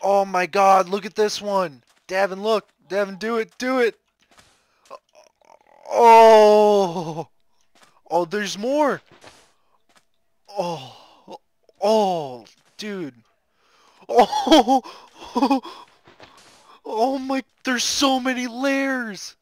Oh my god, look at this one. Davin, look. Davin, do it. Do it. Oh. Oh, there's more. Oh. Oh, dude. Oh. Oh my, there's so many layers.